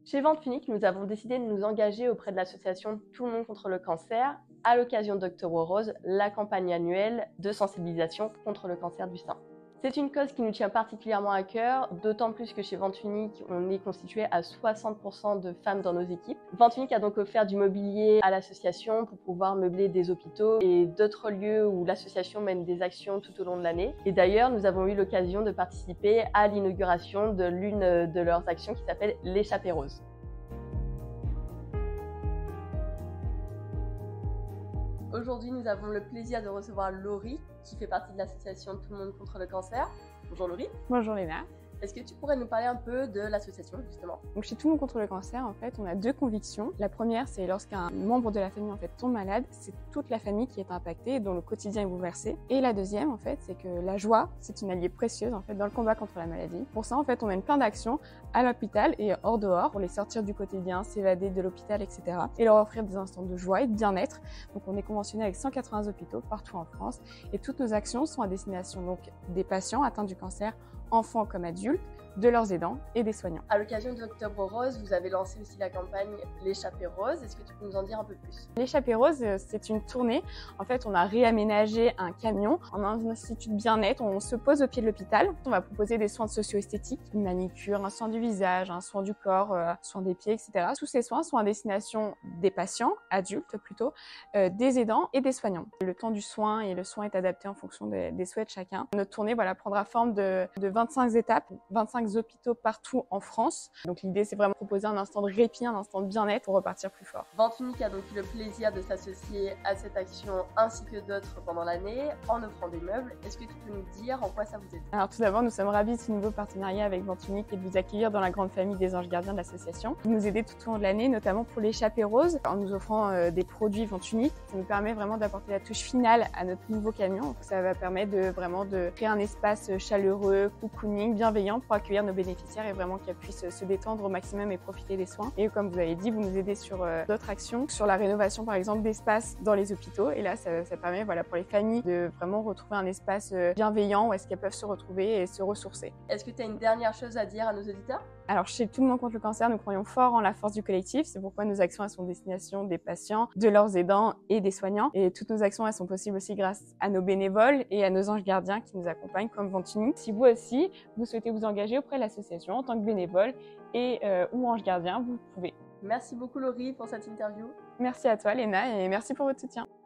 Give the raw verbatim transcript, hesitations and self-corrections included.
Chez Vente Unique, nous avons décidé de nous engager auprès de l'association Tout le monde contre le cancer à l'occasion d'Octobre Rose, la campagne annuelle de sensibilisation contre le cancer du sein. C'est une cause qui nous tient particulièrement à cœur, d'autant plus que chez Vente Unique, on est constitué à soixante pour cent de femmes dans nos équipes. Vente Unique a donc offert du mobilier à l'association pour pouvoir meubler des hôpitaux et d'autres lieux où l'association mène des actions tout au long de l'année. Et d'ailleurs, nous avons eu l'occasion de participer à l'inauguration de l'une de leurs actions qui s'appelle l'échappée rose. Aujourd'hui, nous avons le plaisir de recevoir Laurie, qui fait partie de l'association Tout le monde contre le cancer. Bonjour Laurie. Bonjour Léna. Est-ce que tu pourrais nous parler un peu de l'association, justement? Donc chez Tout le monde contre le cancer, en fait, on a deux convictions. La première, c'est lorsqu'un membre de la famille en fait tombe malade, c'est toute la famille qui est impactée et dont le quotidien est bouleversé. Et la deuxième, en fait, c'est que la joie, c'est une alliée précieuse en fait dans le combat contre la maladie. Pour ça, en fait, on mène plein d'actions à l'hôpital et hors dehors pour les sortir du quotidien, s'évader de l'hôpital, et cetera. Et leur offrir des instants de joie et de bien-être. Donc on est conventionné avec cent quatre-vingts hôpitaux partout en France et toutes nos actions sont à destination donc des patients atteints du cancer, enfants comme adultes, de leurs aidants et des soignants. À l'occasion de l'Octobre Rose, vous avez lancé aussi la campagne L'échappée rose. Est-ce que tu peux nous en dire un peu plus? L'échappée rose, c'est une tournée. En fait, on a réaménagé un camion en un institut de bien-être. On se pose au pied de l'hôpital. On va proposer des soins socio-esthétiques, une manicure, un soin du visage, un soin du corps, euh, soin des pieds, et cetera. Tous ces soins sont à destination des patients, adultes plutôt, euh, des aidants et des soignants. Le temps du soin et le soin est adapté en fonction des, des souhaits de chacun. Notre tournée voilà, prendra forme de, de vingt-cinq étapes, vingt-cinq hôpitaux partout en France. Donc l'idée, c'est vraiment de proposer un instant de répit, un instant de bien-être pour repartir plus fort. Vente Unique a donc eu le plaisir de s'associer à cette action ainsi que d'autres pendant l'année en offrant des meubles. Est-ce que tu peux nous dire en quoi ça vous aide? Alors tout d'abord, nous sommes ravis de ce nouveau partenariat avec Vente Unique et de vous accueillir dans la grande famille des anges gardiens de l'association. Vous nous aidez tout au long de l'année, notamment pour l'échappée rose, en nous offrant euh, des produits Vente Unique. Ça nous permet vraiment d'apporter la touche finale à notre nouveau camion. Ça va permettre de vraiment de créer un espace chaleureux, cocooning, bienveillant pour accueillir nos bénéficiaires et vraiment qu'elles puissent se détendre au maximum et profiter des soins. Et comme vous avez dit, vous nous aidez sur euh, d'autres actions, sur la rénovation par exemple d'espaces dans les hôpitaux. Et là, ça, ça permet voilà, pour les familles de vraiment retrouver un espace euh, bienveillant où est-ce qu'elles peuvent se retrouver et se ressourcer. Est-ce que tu as une dernière chose à dire à nos auditeurs? Alors, chez Tout le monde contre le cancer, nous croyons fort en la force du collectif. C'est pourquoi nos actions elles sont destination des patients, de leurs aidants et des soignants. Et toutes nos actions elles sont possibles aussi grâce à nos bénévoles et à nos anges gardiens qui nous accompagnent comme Vente Unique. Si vous aussi, vous souhaitez vous engager auprès de l'association en tant que bénévole et euh, ou ange gardien, vous pouvez. Merci beaucoup Laurie pour cette interview. Merci à toi Léna et merci pour votre soutien.